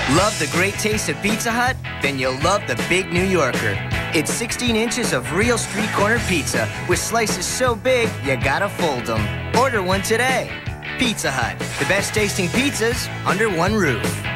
Love the great taste of Pizza Hut? Then you'll love the Big New Yorker. It's 16 inches of real street corner pizza with slices so big you gotta fold them. Order one today. Pizza Hut, the best tasting pizzas under one roof.